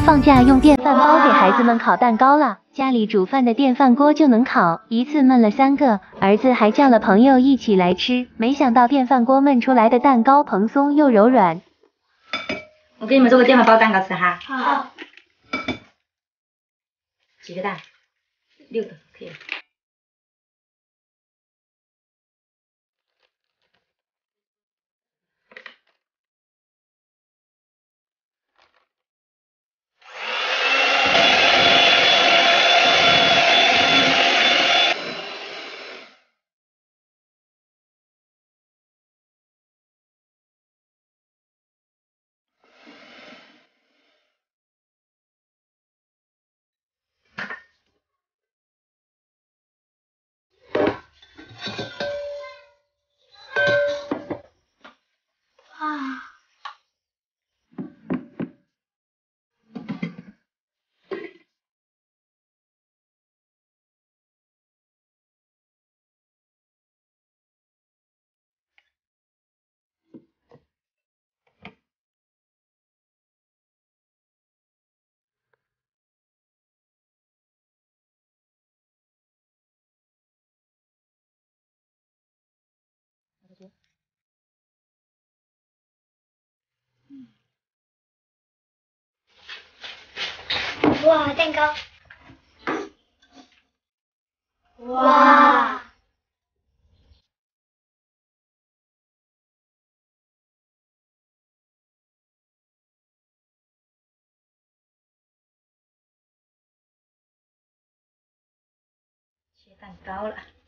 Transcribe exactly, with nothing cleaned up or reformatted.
放假用电饭煲给孩子们烤蛋糕了，家里煮饭的电饭锅就能烤，一次焖了三个，儿子还叫了朋友一起来吃，没想到电饭锅焖出来的蛋糕蓬松又柔软。 我给你们做个电饭煲蛋糕吃哈。 好。 几个蛋？六个可以了。 哇，蛋糕！哇！ 切蛋糕了。